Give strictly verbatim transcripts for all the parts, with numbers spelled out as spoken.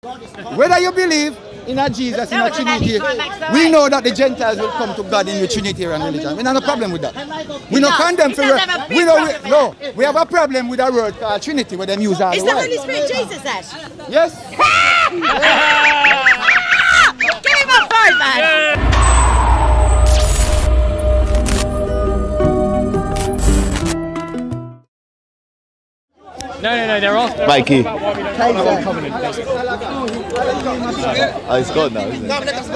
Whether you believe in a Jesus, in a Trinity, we know that the Gentiles will come to God in the Trinitarian religion. We have no problem with that. We no condemn for it. We know we, no, we have a problem with a word called Trinity where them use all the Is the Holy Spirit Jesus then? Yes. Give him a phone, man. No, no, no, they're all... Mikey. Oh, it's gone now, isn't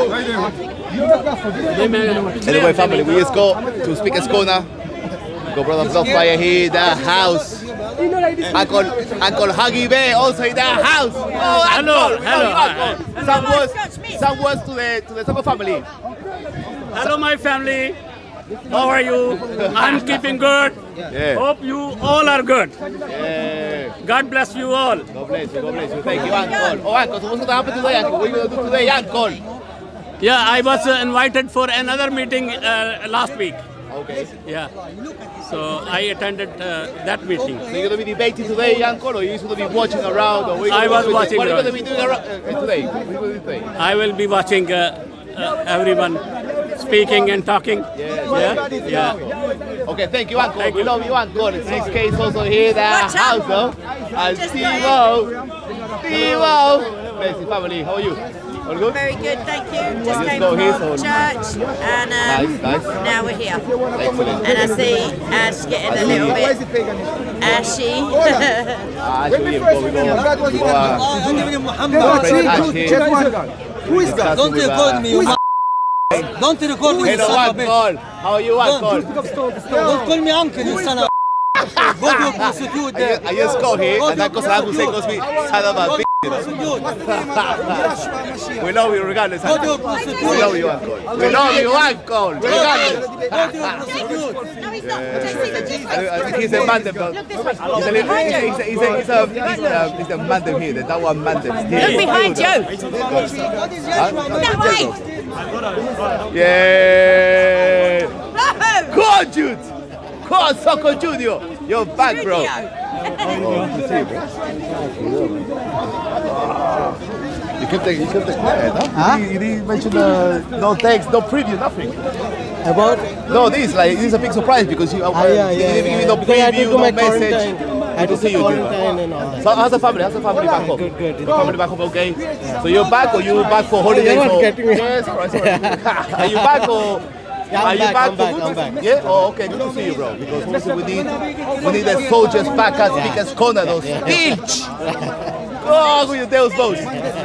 it? Anyway, family, we just go to Speaker's Corner. We go Brother Bloodfire here in the house. Uncle, Uncle Huggy Bear also in the house. Oh, hello, Uncle, hello. Uncle. Some words, some words to the, to the Soko family. Hello, my family. How are you? I'm keeping good. Yeah. Hope you all are good. Yeah. God bless you all. God bless you, God bless you. Thank you, Uncle. Oh, Uncle, so what's going to happen today, Uncle? What are you going to do today, Uncle? Yeah, I was uh, invited for another meeting uh, last week. Okay. Yeah. So I attended uh, that meeting. So you're going to be debating today, Uncle, or you're just going to be watching around? Or what I was doing? watching What are you around. going to be doing around, uh, today? What are you going to do today? I will be watching uh, uh, everyone speaking and talking. Yeah. Yeah. Yeah. Okay, thank you, Uncle. Thank we you. love you, Uncle. And six K is also here, the Watch house, out. though. And Steve-O. Steve-O. Bless you, family. How are you? All good? Very good, thank you. Just Just came go from here, so- church and um, Nice, nice. now we're here. Excellent. And I see Ash getting a little bit ashy. Ah, actually, we go, we go. We go, uh, friend Ash here. Who is God? Don't record me, you Don't record me, Hello, son of a bitch. Uncle. How are you, Uncle? Don't call me uncle, you son of a Go to prostitute I there. just, I just got here, and Uncle Sabu said, goes me, son of a bitch. We love you regardless, Go to Uncle. prostitute. We love you, Uncle. We love you, Uncle. Regardless. Go to prostitute. No, he's not. Just see the just I, I think he's a mandem, bro. Look this way. He's a little, he's a, he's a, he's a, he's a, he's a, he's a mandem here. There's that one mandem. Look behind you. That way. Yeah. No. Go on, Jude. Go on, Soko Junior. You're back, bro. Oh, good to see you, bro. You kept the, you kept the quiet, huh? Huh? You, you didn't mention the, no thanks, no preview, nothing. About? No, this, like, this is a big surprise because you, uh, Ah, yeah, you yeah, didn't give me yeah. no Because I had to preview, do no my message. quarantine. I had Good to to see do you, dude. quarantine and all that. So how's the family? How's the family back home? Good, good. The family back home okay? So you're back or you back for holidays? You're not or? getting me. Yes, right, sorry. Are you back or? Yeah, I'm Are you back, back I'm for back, good? I'm back. Yeah? Oh, okay, good to see you, bro. Because obviously we need, we need the soldiers back at Yeah. Speaker's Corner, those speech. Oh, who you those boats?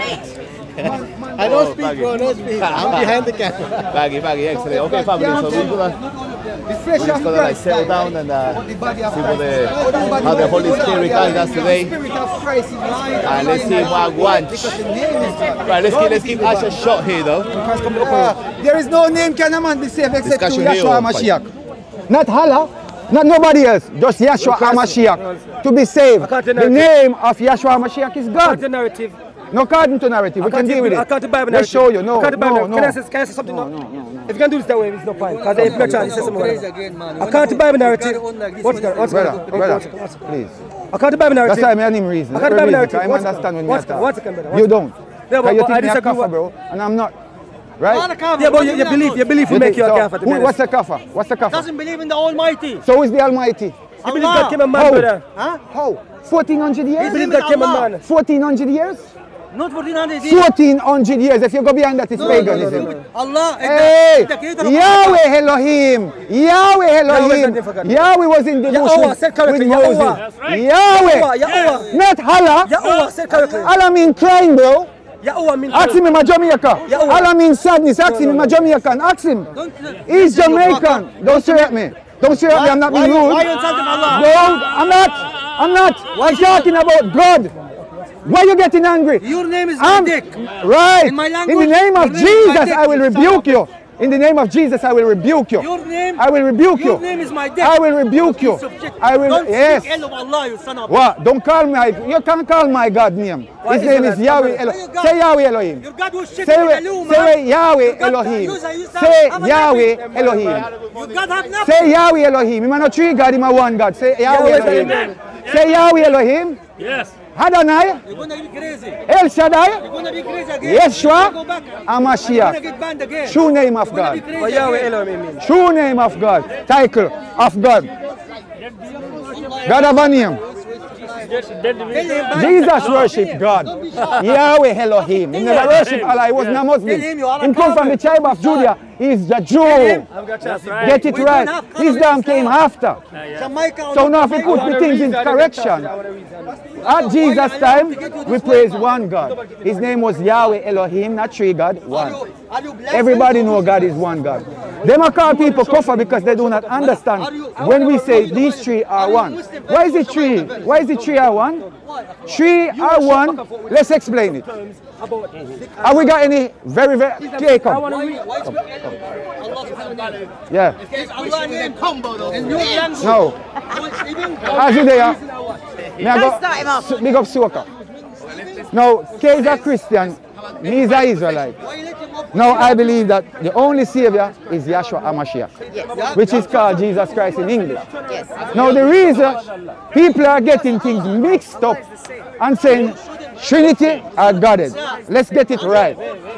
I don't speak, bro, no speak. I'm behind the camera. Baggy, baggy, excellent. Okay, family, so we're gonna, we're just gonna like settle down and uh, see what the, how the Holy Spirit guides us today. And let's see what wants. Right, let's give, let's give Ash a shot here, though. Uh, there is no name can a man be saved except to Discussion here Yeshua or Mashiach. Not Allah, not nobody else, just Yeshua Mashiach. To be saved, the name of Yeshua Mashiach is God. The narrative. No according to narrative, we can deal with it. I can't the Bible Let's narrative. show you, no, I can't the Bible no, narrative. no. Can I say, can I say something No, now? no, no, no. If you can do this that way, it's no point. Because if you try, you say something Praise like again, man. I can't the Bible narrative. What's that? What's Brother, that? brother, please. I can't the Bible narrative. That's why I name reason. I can't the Bible Reason, narrative. I What's- understand when you what's- talk. what's the brother? You don't. Yeah, Because but- you but I think me a disagree kafir, with- bro, and I'm not. Right? Yeah, but you, you believe, you believe You you make think you a so? kafir. to be Who- What's honest. the kafir? What's the kafir? Doesn't believe in the Almighty. So is the Almighty? You believe God came a man, How? brother? Huh? How? fourteen hundred You years? believe God came a Allah. man? fourteen hundred years? Not fourteen hundred years. fourteen hundred years. If you go behind that, it's No, no, no, paganism. no, no. Allah is Hey, the, the creator of Yahweh Elohim, Yahweh Elohim, Yahweh is not Yahweh was in the bush Yahweh with, said correctly, with Moses. Yahweh. That's right. Yahweh, Yahweh, Yahweh. not Allah. Yahweh said correctly. Allah mean crying, bro. Yahweh means Ask him in my Jamaica. Yahweh. Allah mean sadness. Ask him in my Jamaican. Ask him. Don't- He's listen, you fucker. Jamaican. Don't swear at me. Don't swear at me. I'm not being Why you- rude. why you insulting Allah? No, I'm not. I'm not. Why talking about God? Why you getting angry? Your name is I'm- Dick. Right. In my In the language, name of your name is my Jesus, dick, I will you son rebuke of a- you. In the name of Jesus, I will rebuke you. Your name. I will rebuke Your you. name is my dick. I will rebuke you. Subject. I will. Don't Yes. speak ill of Allah, you son of a- What? Don't call my. You can't call my God name. His is name it is that- Yahweh Why Elohim. you God- Say Yahweh Elohim. Your God was shit Say, in we- the loom, say man. Yahweh Your God- Elohim. you say- you say- Say have a Yahweh nappy. Elohim. Your God have nothing. Say Yahweh Elohim. Him not three God, him a one God. Say Yahweh Yahweh Elohim. Elohim. Say Yahweh Elohim. Yes. Adonai, You're gonna be crazy. El Shaddai, You're gonna be crazy again. Yeshua, Go back. and You're gonna Mashiach. get banned again. True name of You're gonna be God. crazy What Yahweh again. Elohim means. True name of God. Title of God. God of a name. Jesus worship God. Yahweh Elohim. He never worship Allah. He wasn't a Muslim. He come from the tribe of Judah. He's the Jew. That's right. Get it right. Islam came after. So now if we put the things in correction. At Jesus' time, we praise one God. His name was Yahweh Elohim, not three God, one. Everybody know God is one God. They might call people kufar because they do not understand when we say these three are one. Why is it three? Why is it three are one? Three are one. Let's explain it. Have we got any very, very clear come? Yeah. No. As you there, may I Don't start him off. go big up Soka. Now, K is a Christian, me is an Israelite. Now I believe that the only Savior is Yahshua HaMashiach, Yes. which is called Jesus Christ in English. Yes. Now the reason people are getting things mixed up and saying Trinity or Godhead, let's get it right.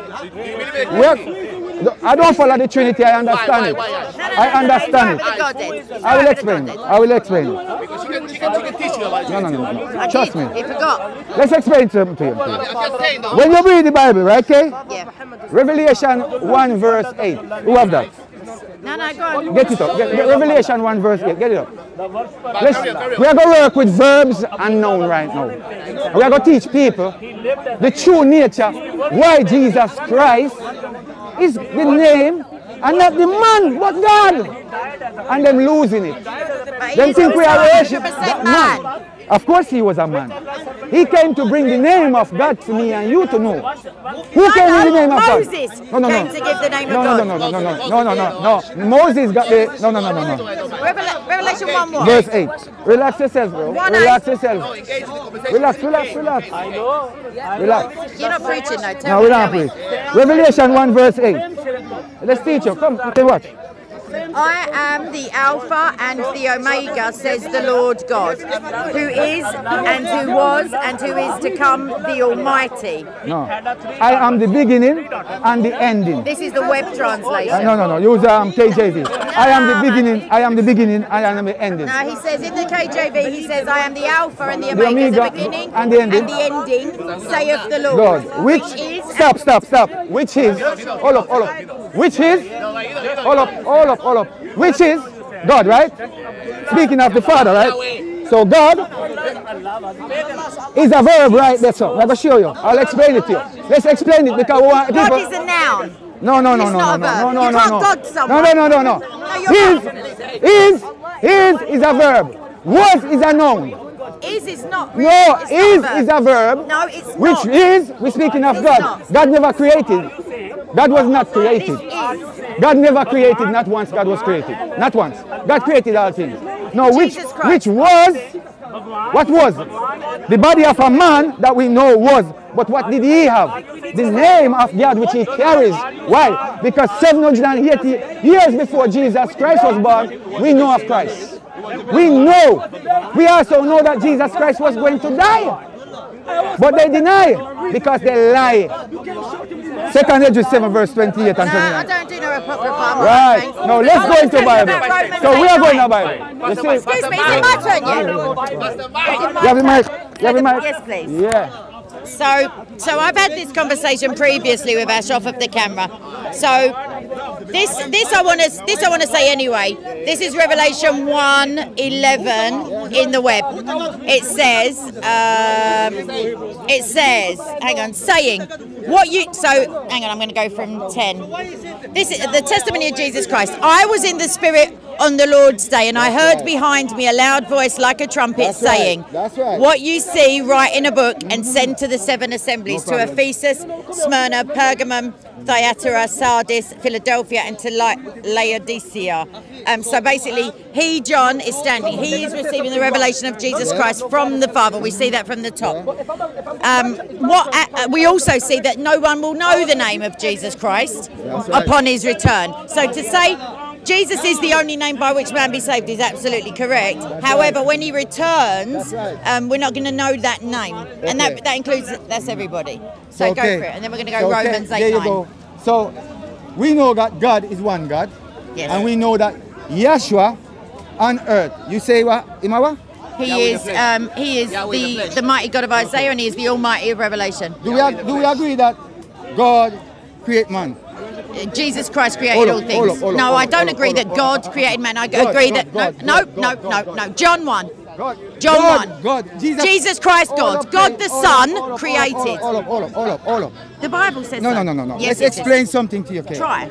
We're, I don't follow the Trinity, I understand it. I understand it. I will explain it. I will explain it. Because she can, she can, she can teach you about No, no, no, no. Trust me. He forgot. Let's explain something to you. I'm just saying though. When you read the Bible, right, okay? Yeah. Revelation one verse eight. Who have that? No, no, go on. Get it up. Get, get Revelation one verse eight. Get it up. Let's, we are going to work with verbs and noun right now. We are going to teach people the true nature why Jesus Christ is the name and not the man but God. And them losing it. Them think we are worship that man. Of course he was a man. He came to bring the name of God to me and you to know. Who came in the name of God? Moses No, no, no. came to give the name no, of no, God. no, no, no, no, no, no, no, no. Moses got the, no, no, no, no, no. Revela- Revelation one what? Verse eight. Relax yourself, bro. One Relax eight. yourself. Engage in the conversation. Relax, relax, relax. I know. Relax. You're not preaching though. Tell No, me we don't Joey. preach. Revelation one verse eight. Let's teach you. Come, tell you what. I am the Alpha and the Omega, says the Lord God, who is and who was and who is to come, the Almighty. No. I am the beginning and the ending. This is the web Uh, translation. no, no, no. Use um, K J V. I am the beginning. I am the beginning. I am the ending. Now he says in the K J V, he says, I am the Alpha and the The Omega, the Omega beginning and the ending. and the ending, saith the Lord. God. Which, is stop, stop, stop. Which is, hold up, hold up. Which is, hold up, hold up, hold up. Which is God, right? Speaking of the Father, right? So God is a verb right there, so I'm going to show you. I'll explain it to you. Let's explain it because we want God people. is a noun. No, no, no, It's no, not no, a no, verb. no, You no, can't no. God No, someone. no, no, no, no. No, you're Is, is, is is a verb. Was is a noun. Is is not really. No, it's is not is a verb. No, it's Which not. is, we're speaking of It's God. not. God never created. God was not This created. is. God never created, not once God was created. Not once. God created all things. No, which, Jesus Christ. which was, what was? The body of a man that we know was. But what did he have? The name of God which he carries. Why? Because seven hundred eighty years before Jesus Christ was born, we know of Christ. We know. We also know that Jesus Christ was going to die. But they deny because they lie. Second Ezra seven verse twenty-eight and No, I twenty-nine. don't do no apocrypha. Right. Now let's go into Bible. So we are going to Bible. You see? Excuse me, is it my turn yet? You have the mic? You have the mic? Yes, please. Yeah. So, so I've had this conversation previously with Ash off of the camera. So, this, this I want to, this I want to say anyway. This is Revelation one eleven in the web. It says, um, it says, hang on, saying what you. So, hang on, I'm going to go from ten. This is the testimony of Jesus Christ. I was in the Spirit on the Lord's day, and I heard behind me a loud voice like a trumpet That's right. saying, That's right. what you see, write in a book and send to the seven assemblies, to Ephesus, Smyrna, Pergamum, Thyatira, Sardis, Philadelphia, and to La- Laodicea. Um, so basically, he, John, is standing. He is receiving the revelation of Jesus Christ from the Father. We see that from the top. Um, what uh, we also see that no one will know the name of Jesus Christ upon his return. So to say Jesus is the only name by which man be saved is absolutely correct. However, when he returns, um, we're not going to know that name. And that, that includes, that's everybody. So Okay. go for it. And then we're going to go So, okay, Romans there eight you nine. go. So we know that God is one God. Yes. And we know that Yeshua on earth. You say what? Imawa? He is, um, he is the, the mighty God of Isaiah, and he is the Almighty of Revelation. Do we, ag- do we agree that God create man? Jesus Christ created Hold all up, things. hold up, hold up, no, hold I up, don't hold up, agree hold that up, God hold up. created man. I God, agree God, that God, no, God, no, God, no, God, no, God. no. John one. God. John God, one. God. Jesus, Jesus Christ, Hold God. up, God please. the Hold up, Son hold up, hold up, created. Hold up, hold up, hold up, hold up. The Bible says No, so. no, no, no, no. Yes, Let's it says. explain something to you, okay? Try.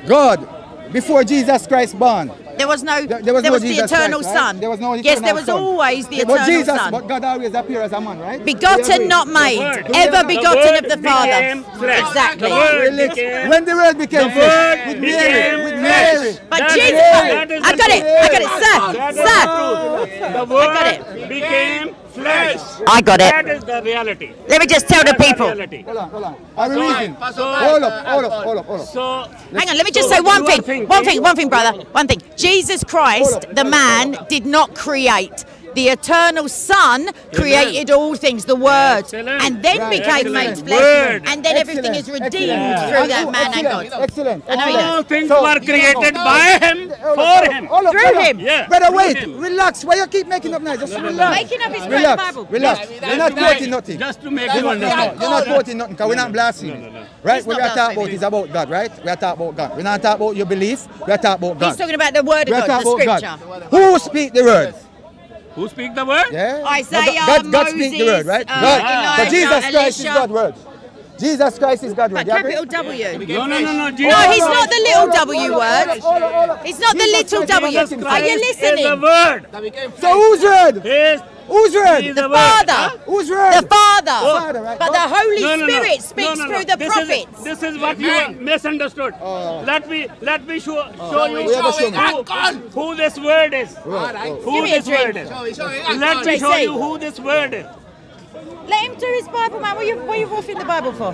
God, before Jesus Christ born, There was no. there, there was no the Jesus eternal Christ, right? Son. There was no yes, eternal there was Son. always the But eternal Jesus, Son. but God always appears as a man, right? Begotten, not made, Word. ever The begotten Word of the Father. became flesh. Exactly. The Word Relax. became- When the word became The flesh, Word with became Mary, with flesh. Mary. But That Jesus, is- that is I the got it. truth. I got it, sir, That is sir. the truth. The got it. Word became flesh. I got it. That is the reality. Let me just tell the That's people. reality. Hold on, hold on. I'm So- reading. so- Hold up, hold up, hold up, hold up. So, Hang on, let me just So say one you are thing. thinking- One thing, one thing, brother. One thing. Jesus Christ, the man, did not create. The eternal Son created all things, the Word, Excellent. and then Right. became made Excellent. flesh, Word. and then everything is Excellent, redeemed excellent. through And that who- man and excellent, God. Excellent. I know he excellent. all things So- were created by Him, Hold up, for hold up, Him. hold up, Through brother. him. Yeah, Brother, through wait. him. Relax. Why you keep making up noise? Just relax. Making up his quote Relax. Bible. Relax. You're not quoting nothing. Just to make You're you not, no, no, understand. you're not quoting nothing because we're not blaspheming. Right? He's What not we are talking about blaspheming. is about God, right? We are talking about God. We're not talking about your belief. We are talking about God. He's talking about the Word we of are God, the talking about Scripture. God. Who speak the word? Who speak the word? Yeah. Isaiah, God, God speak the word, Moses, right? uh, God. Elijah, But Jesus Christ is Elisha. God's word. Jesus Christ is God's word. But You agree? capital W. No, no, no, no. Jesus No, he's Hold not on, the little hold on, W hold on, word. hold on, hold on, hold on. It's not the Jesus little Christ W. is Jesus Are you Christ is the listening? word. So whose word? Is Whose word? He's The the word. Father. Whose word? The Father. Father, right? But the Holy No, no, no. Spirit No, speaks no, no. through the this prophets. Is, this is what you misunderstood. let me let me show, show you we have a show me. who, who this word is. Give Who me a this word drink. is. Let me show J C. you who this word is. Let him do his Bible, man. What are you, what are you wolfing the Bible for?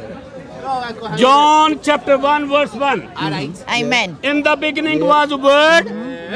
John chapter one verse one. Amen. In the beginning was word.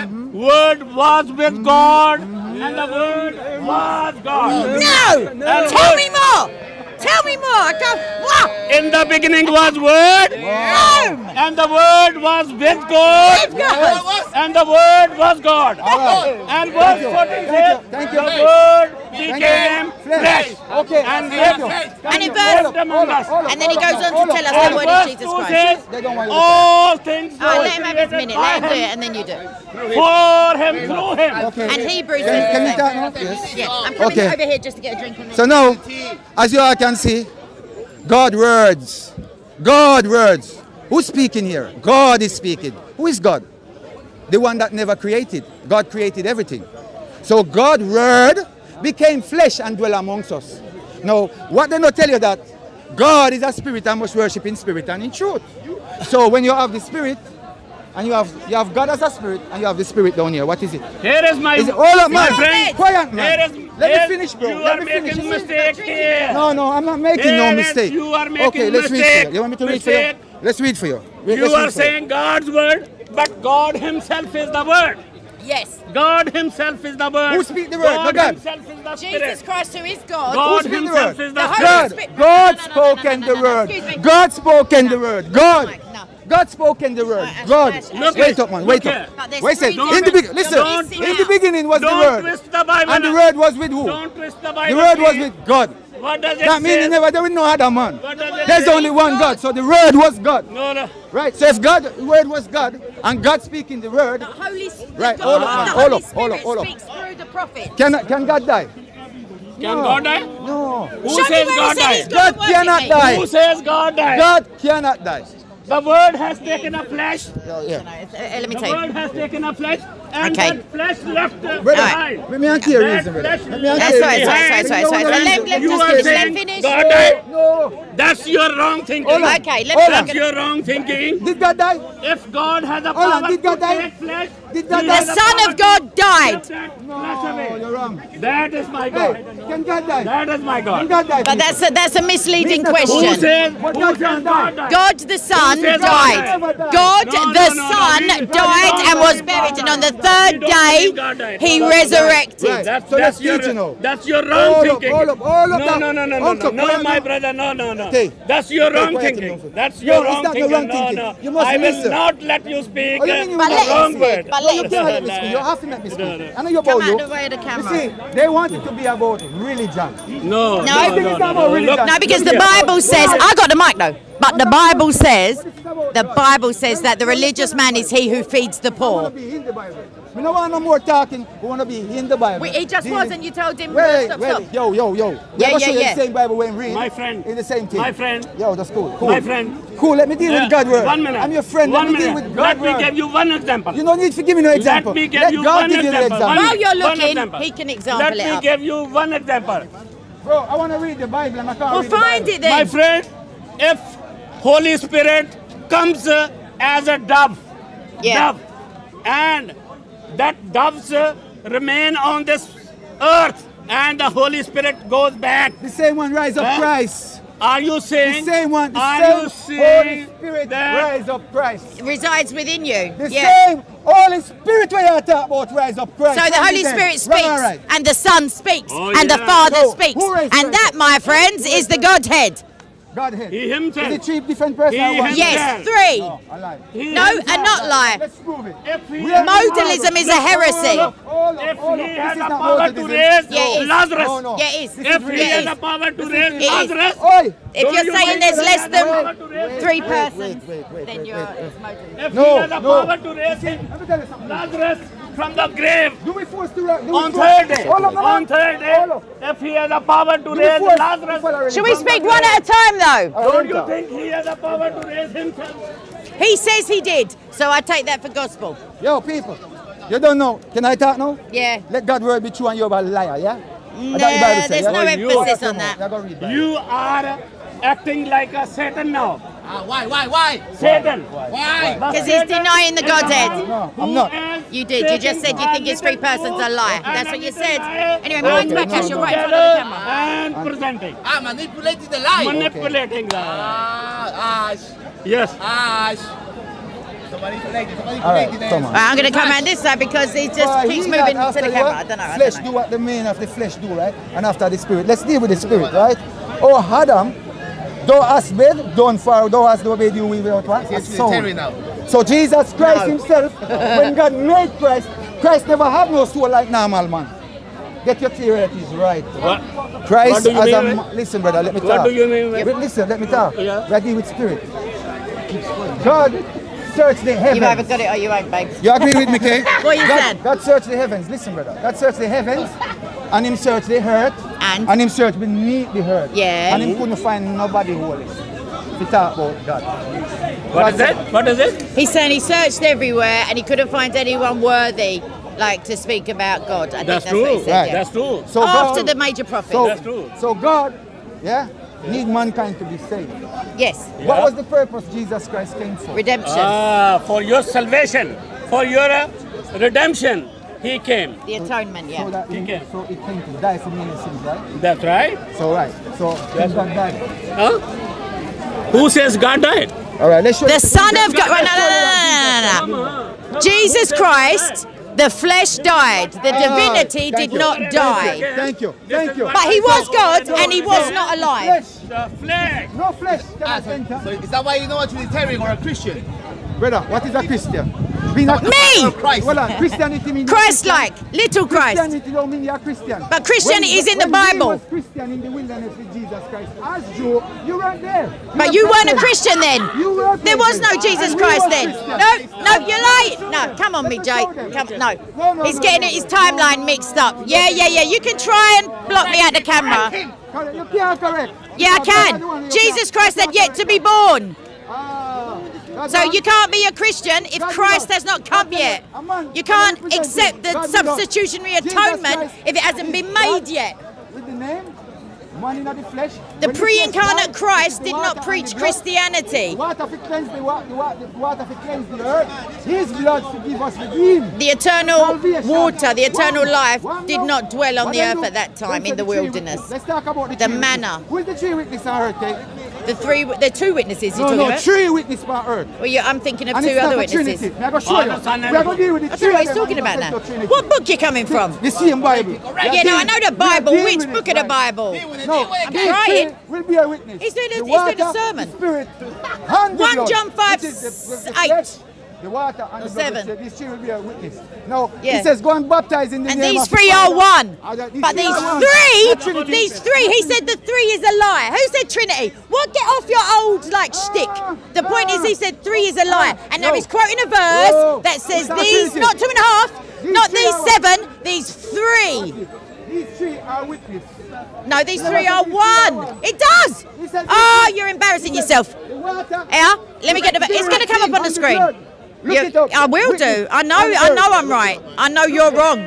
Word was with God. And the word was God. No! And Tell word- me more! Tell me more! I can't. What? In the beginning was word. No! And the word was with God. With God. And the word was God. right. And verse fourteen says, Thank you. the word became flesh. Okay. And Thank you. lived And in Hold verse, up, among hold up, us. hold up, and then he hold up, goes on hold to up, tell us hold the And up. word of verse Jesus two Christ. says, They don't want you to all things All right, were let him have his created minute. by Let him do it, him, and then you do it. for him, through him. Okay. And Hebrews Can, says can the you talk same. now? Yes. Yeah, I'm coming Okay. over here just to get a drink. And So now, as you all can see, God words. God words. Who's speaking here? God is speaking. Who is God? The one that never created. God created everything. So God word became flesh and dwell amongst us. Now, what they not tell you that God is a spirit and must worship in spirit and in truth. So when you have the spirit, and you have you have God as a spirit, and you have the spirit down here, what is it? Here is my, Is it all up, my man? friend. Quiet, man. Here is, Let here- me finish, bro. You Let are me finish. making mistake here. No, no, I'm not making no Yes, mistake. you are making okay, let's read for mistake. you. You want me to read Mistake. for you? Let's read for you. Re- You let's read are for saying God's word, but God himself is the word. Yes. God himself is the word. Who speak the word? No, God, God. himself is the Jesus spirit. Christ, who is God. God speak the himself word? is The the Holy spirit. God, Spirit- God No, no, no, no, spoken no, the no, no, word. excuse me. God spoken the No. word. God. No. God spoken the word. Ash, God. Ash, Ash, Look Wait here, up, man. look Wait here. up. But there's Wait a three second. Don't In the twist- beginning, listen. don't twist In it the out. beginning was the Don't word, twist the Bible. and the word was with who? Don't twist the Bible. The word was please. with God. What does it That means say? never there was no other man. What does it There's say? only one God. So the word was God. No, no. Right? So if God, the word was God, and God speaking the word, The Holy Spirit. Right, hold up, man, The hold Holy up, hold up, Spirit hold up. speaks through the prophet. can, can God die? Can God die? No. Who Show me says where God he said he's died? gonna God work cannot with me. die. Who says God died? God cannot die. The word has taken a flesh. Yeah, yeah. Uh, Let me The tell you. word has taken a flesh and Okay. that flesh left uh, Brother, behind. let me answer your That reason, brother. flesh Let me left answer That's your right, reason. that's right, that's right, that's right. Let, let You just are finish, let saying finish. God died. No. That's your wrong thinking. Hold on. Okay, let Hold me on. That's your wrong thinking. Did God die? If God has a Hold on, power did God to die? take flesh, Did God He die? has The a Son power of God to died. take that flesh No, away. you're wrong. That is my God. Hey, can God die? That is my Can God. God die? But that's a, that's a misleading Who Who question. says, But who God says can't God die. died? God the Son Who says God died. died? God No, no, the no, no, Son we- we died don't and was believe God buried, and on the died. third We don't day believe God died. He Right. resurrected. Right. That's, So that's let's your, teach you now. that's your wrong Hold up, thinking. hold up, hold up no, now. no, no, no, no, Uncle, no, no, quiet my now. brother, no, no, no. Okay. That's your Okay, wrong quiet thinking. now. That's No, your it's wrong not the thinking. wrong No, thinking. no. You must I will listen. not let you speak Oh, you uh, mean you But will let the him wrong speak, word. but No, let you him can't let speak. me speak. You have to let me No, speak. no. I know you're Come about out you. of the way of the You camera. see, they want it to be about religion. No, No. no, Everything no, is no, about no. religion. Look, No, because Look the here. Bible says, I got the mic though, but the Bible says, the Bible says that the religious man is he who feeds the I want poor. to be in the Bible. We don't want no more talking. We want to be in the Bible. We, he just Dealing- was, and you told him, Wait, stop, wait, stop. yo, yo, yo. Yeah, Let us yeah, show you yeah. the same Bible when read. My friend. It's the same thing. My friend. Yo, that's cool. cool. My friend. Cool, let me deal Yeah, with God word. One minute. I'm your friend. One let me minute. deal with God Let word. me give you one example. You don't need to give me no example. Let me give Let you God one give you the example. example. One- While you're one looking, example. he can example Let it me up. give you one example. Bro, I want to read the Bible and I can't Well, read the find Bible. it then. My friend, if Holy Spirit comes uh, as a dove, Yeah. dove, and that doves uh, remain on this earth, and the Holy Spirit goes back. The same one rise up Huh? Christ. Are you The saying? same one, the are same you Holy saying Spirit that? rise up Christ. Resides within you. The Yeah. same Holy Spirit where you talk about rise up Christ. So the Find Holy it then. Spirit speaks, Right, right. and the Son speaks, Oh, and the yeah. Father So, speaks, who raised and Christ? that, my friends, is the Godhead. Godhead. He himself. Is it three different persons? He or one? himself. Yes, three. No, I lied. He No, himself- and not lie. Let's prove it. If he We are- Modalism is a heresy. Hold up, hold up, If hold he up. had This the is not power to modalism. raise Yeah, it is. Lazarus, No, no. Yeah, it is. This if real. he had is. the power to This is raise real. Lazarus, Oi! If Don't you're you saying think there's he less had than the power to raise- three wait, persons, wait, wait, wait, then wait, you're wait, wait. it's modalism. if No, he had the no. power to raise him, Let me tell you something. Lazarus from the grave Do we force to do we on force- third day, Hold up, hold on up. third day, Hold up. if he has the power to Do we raise force- Lazarus, follow Should we religion? speak one at a time, though? don't you think he has the power to raise himself? He says he did, so I take that for gospel. Yo, people, you don't know. Can I talk now? Yeah. Let God's word be true and you're a liar, yeah? No, That's the Bible say, there's yeah? no Oh, you- emphasis Come on that. Now go read Bible. You are acting like a Satan now. Ah, why, why, why? Satan. Why? But Because he's Satan denying the is Godhead. the one No, I'm who not. is You did. You just said you think it's three taking persons a truth lie. and That's what you a said. lie Anyway, mine's Okay, back no, as you're no. right in front of the camera. and presenting. Ah, manipulating the lie. Manipulating the Ah, Ash, yes. Ash. So manipulating, so All right, manipulating. come on. Right, I'm going to come around this side because he just Why, keeps he moving got to the after camera. what I don't know. I Flesh don't do know. what the man of the flesh do, right? And after the spirit. Let's deal with the spirit, right? Oh, Adam, thou hast been done for, thou hast obeyed you without what? A Yes, soul. Terry now. So Jesus Christ No. himself, when God made Christ, Christ never have no soul like normal man. Get your theories right. What? Christ What do you as a mean? ma- listen, brother, let me What talk. do you mean? Wait, listen, let me talk. Yeah. We are dealing with spirit. God searched the You either heavens. got it or you ain't, babe. You agree with me, Kay? What you God, said? God searched the heavens. Listen, brother. God searched the heavens, and him searched the earth, And? and him searched beneath the earth. Yeah. And him couldn't find nobody holy. To talk about God. What is it? What is it? He's saying he searched everywhere and he couldn't find anyone worthy, like, to speak about God. I That's think that's what he true. said. Right. Yeah. That's true. So After God, the major prophet. so, That's true. So God, yeah, need mankind to be saved. Yes. What was the purpose Jesus Christ came for? Redemption. Ah, for your salvation, for your uh, redemption, he came. the atonement, So yeah. that he, Okay. so it came to die for many sins, right? That's right. So right. So yes. God died. Huh? Who says God died? All right. Let's show The you- Son of God. Wait, no, no, no, no, no, no. Jesus Christ, the flesh died. The Ah, divinity thank did you. not Thank die. you. Thank you. Thank you. But he was God and he was not alive. Flesh. The flesh. No flesh Ah, cannot so, enter. so is that why you know what Trinitarian or a Christian? Brother, what is a Christian? Being a Me! Or Christ? Well, uh, Christianity means Christ-like, little Christ. Christianity don't mean you're a Christian. But Christianity When- is in the when we Bible. was Christian in the wilderness with Jesus Christ. As Jew, you weren't there. But you weren't a Christian then. You were There was no Jesus And we Christ were then. Christian. No, no, you're lying. No, come on, me, Jay. Come, no. He's getting his timeline mixed up. Yeah, yeah, yeah. You can try and block me out the camera. Correct. You can't correct. Yeah, I You can. can't. Jesus Christ had yet to be born. Ah, So you can't be a Christian if Christ has not come yet. You can't accept the substitutionary atonement if it hasn't been made yet. With the name, man in the flesh. The pre-incarnate Christ did not preach Christianity. Water to cleanse the water to cleanse the earth. His blood to give us redeem. The eternal water, the eternal life, did not dwell on the earth at that time in the wilderness. Let's talk about the, the manna. Who is the three witnesses on earth? Eh? The three, the two witnesses you're no, talking no, about? three witnesses on earth. Well, yeah, I'm thinking of and two it's other not witnesses. Trinity. I'm going to show you. We're going to deal with the I don't three know what he's of them talking about now. Trinity. What book you coming from? The same Bible. Yeah, no, I know the Bible. Which book of the Bible? No, I'm trying. Will be a witness. He's doing a, the he's water, doing a sermon. The Spirit, and the First blood, John five, which is the, the, the eight. flesh, the water and Or the blood. seven. These three will be a witness. Now, Yeah. he says, go and baptize in the And name these of the three are Father. one. Ah, that- But these are one. three, The Trinity. these three, he said the three is a lie. Who said Trinity? What? Get off your old like shtick. The point is he said three is a lie. And now No. he's quoting a verse No. that says It's not these, Trinity. not two and a half, These not three these are seven, these three. These three are witness. No, these No, three no, are these three are one. one. It does. He said Oh, this- you're embarrassing yourself. The water. Yeah, let me get the. It's going to come up on the screen. Look You- it up. I will Witness do. I know. on I know earth. I'm right. I know you're wrong.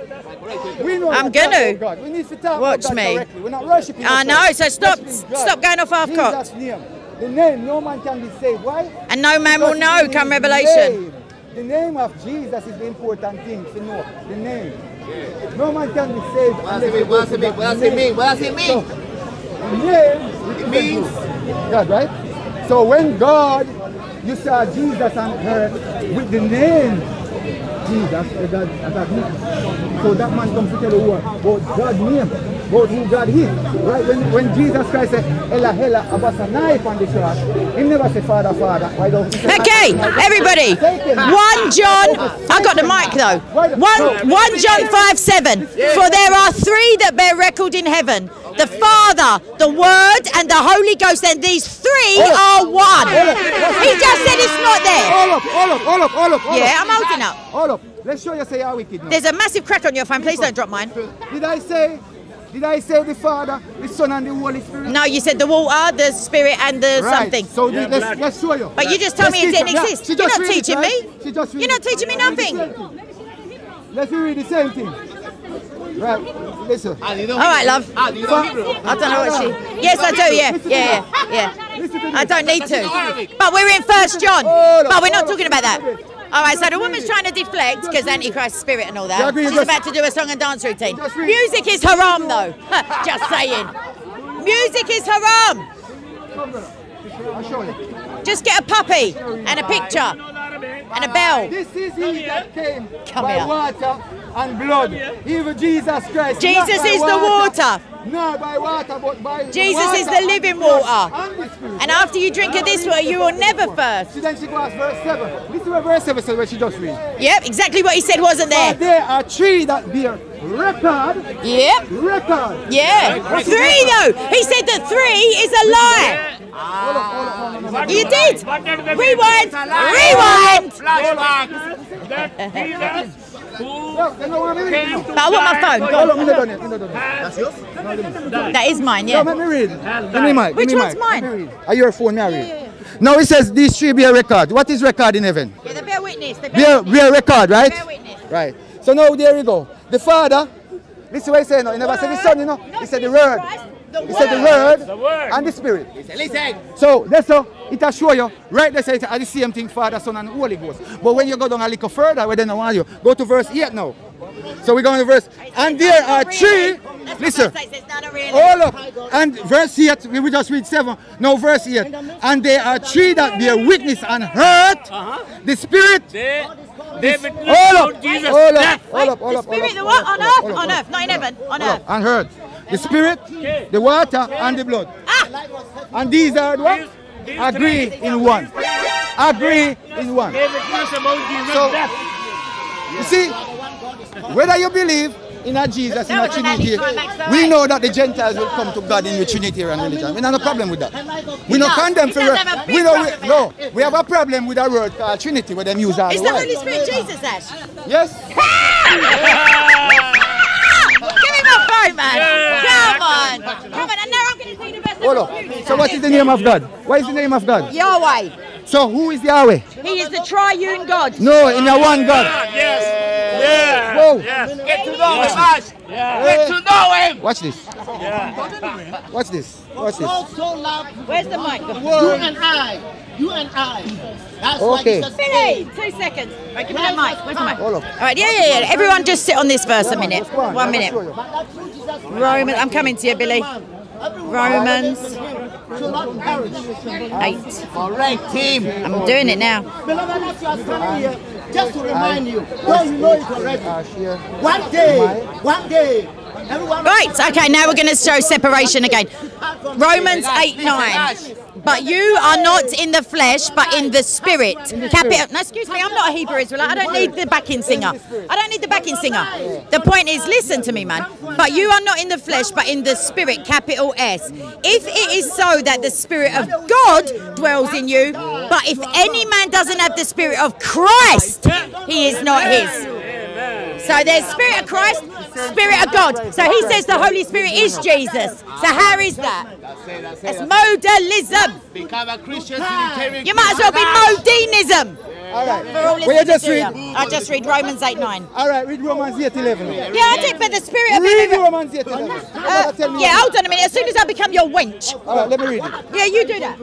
We know I'm that gonna. about God. We need to talk Watch about God me. correctly. We're not worshiping I know. ourselves. So stop. Worshiping God. Stop going off half cocked. Jesus' name. The name, no man can be saved. Why? And no man will Because know it come is Revelation. name. The name of Jesus is the important thing to know. The name. No man can be saved. What does it mean? What does it mean? What does it mean? What does it mean? So, the name It means God, right? So when God, you saw Jesus on earth with the name Jesus, the God, a God name. So that man comes to tell the world about God's name, about who God is. Right? When, when Jesus Christ said, Ella, Ella, about a knife on the cross, he never said, Father, Father. Why don't he say, Okay, everybody. One John. I got the mic though. One. One John five seven. For there are three that bear record in heaven: the Father, the Word, and the Holy Ghost. And these three are one. He just said it's not there. All up, all up, all up, all up. All Yeah, up. I'm holding up. All up. Let's show you say how wicked now. There's a massive crack on your phone. Please don't drop mine. Did I say, did I say the Father, the Son, and the Holy Spirit? No, you said the water, the Spirit, and the Right. something. So the, let's, let's show you. But you just told me it Let's didn't teach her. exist. She You're just not read it, teaching right? me. She just read You're not it. teaching me Read the nothing. same thing. Let's read the same thing. Right, listen. Ah, you know All right, love. Ah, you know Hebrew? I don't know what she. Yes, I do. Yeah, yeah, yeah, Listen to yeah. I this. don't need That's in to. Arabic. But we're in First John. Hold on, But we're not hold on. talking about that. All right. So the woman's trying to deflect because Antichrist spirit and all You that. agree, She's just- about to do a song and dance routine. Just read. Music is haram, though. Just saying. Music is haram. I'll show you. Just get a puppy and a picture and a bell. This is he that came Come by here. water and blood. Even Jesus Christ. Jesus not by is the water. Not by water, but by Jesus water is the and living blood water. and the Spirit. And after you drink of this water, you will never thirst. She then she goes verse seven. This is what verse seven says when she just read. Yep, exactly what he said wasn't For there. there are three that bear record. Yep. Record. Yeah, three though. He said that three is a lie. Hold on, hold on, hold on, hold on. You did. What did the Rewind. Rewind. Flashback. that Jesus who No, they don't want me to read came it. to But I want my die phone. for Go Hold on. on, me not done it, me not done it. That's yours? That is mine. No, Yeah. let me read. Give me mic. Which give me one's mic. mine? Let me read. Are your phone, me I read. Now it says these three bear record. What is record in heaven? Yeah, they bear witness. They Bear, bear record, right? Bear witness. Right. So now there we go. The Father, listen what he said now. He never said the Son, you know. He said the Word. He said the Word the word. and the Spirit. Listen. So that's how it will show you. Right there, say it's the same thing, Father, Son, and Holy Ghost. But when you go down a little further, where they don't want you, go to verse eight now. So we're going to verse, and there are three. Listen. All up. And verse eight, we will just read seven. No, verse eight. And there are three that bear witness and hurt. The Spirit. They, they witnessed All up. about Jesus' All up. death. All up. All The up. Spirit, the all what? up, On all up, earth? all up, On all up. earth, not in heaven. On All up. earth. And heard. The Spirit, the water, and the blood. And these are what? These Agree three in one. Agree in one. They witnessed about Jesus' So- death. You see, whether you believe in a Jesus, in That a was an Trinity, anticlimax, all we right. know that the Gentiles will come to God in the Trinitarian religion. We have no problem with that. We No, don't condemn it for does have a big we know problem we, no. We have a problem with a word called Trinity where them use all It's the the Holy while. Spirit Jesus, Ash. Yes? Give me my phone, man. Come on. Come on. And now I'm going to see the rest Hold of on. the So what is the name of God? What is the name of God? Yahweh. So who is Yahweh? He is the triune God. No, in a one God. Yes. Yeah. Whoa. Yes. Get to know him, Ash. Yeah. Get to know him. Watch this. Yeah. Watch this. Watch this. So loud. Where's the mic? You and I. You and I. That's Okay. why Billy, two seconds. Right, give me that mic. Where's the mic? Hold up. All right, yeah, yeah, yeah. Everyone just sit on this verse a minute. Go on, One I'll minute. show you. Romans, I'm coming to you, Billy. Romans should not perish. eight. Correct team. I'm doing it now. Beloved, as you are standing here, just to remind you, though you know it already. Uh, share. One day, one day, everyone. Right, okay, now we're going to show separation again. Romans eight nine. But you are not in the flesh, but in the spirit. Capital. No, excuse me, I'm not a Hebrew Israelite. I don't need the backing singer. I don't need the backing singer. The point is, listen to me, man. But you are not in the flesh, but in the spirit, capital S. If it is so that the spirit of God dwells in you, but if any man doesn't have the spirit of Christ, he is not his. So there's spirit of Christ, spirit of God. So he says the Holy Spirit is Jesus. So how is that? That's it, that's it. It's modalism. Become a Christian Trinitarian. You might as well be Modinism. All right. For all Well, you listeners just here. read. I just read Romans eight nine. All right, read Romans eight eleven. Yeah, I did, but the spirit of Read Romans eight eleven. Uh, yeah, hold on a minute. As soon as I become your wench. All right, let me read it. Yeah, you do that.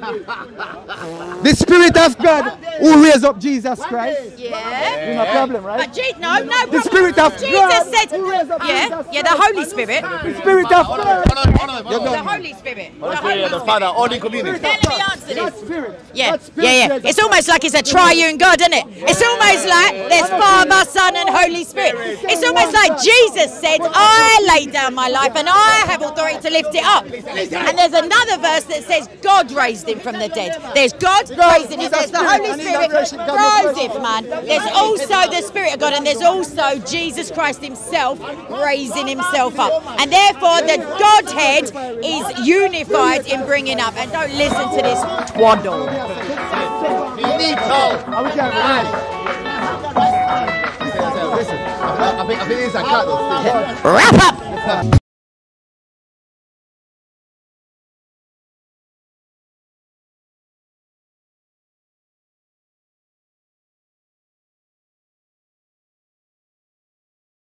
The Spirit of God who raised up Jesus Christ. Yeah. No problem, right? But Je- no, no problem. The Spirit of Jesus God said, who raised up yeah, Jesus yeah, the Holy Spirit. The Spirit of God. Hold on, hold on, hold The on. Holy Spirit. The Holy Holy Spirit, the Spirit. Father, only community. Then let me answer That this. Spirit. Yeah, That Spirit yeah, yeah. raised It's up- almost like it's a triune God, isn't it? It's almost like there's Father, Son, and Holy Spirit. It's almost like Jesus said, I lay down my life and I have authority to lift it up. And there's another verse that says God raised him from the dead. There's God raising him. There's the Holy Spirit rose him, man. There's also the Spirit of God, and there's also Jesus Christ himself raising himself up. And therefore, the Godhead is unified in bringing up. And don't listen to this twaddle. Finito. I wish I had Listen, I think I think it's a cut. Wrap up!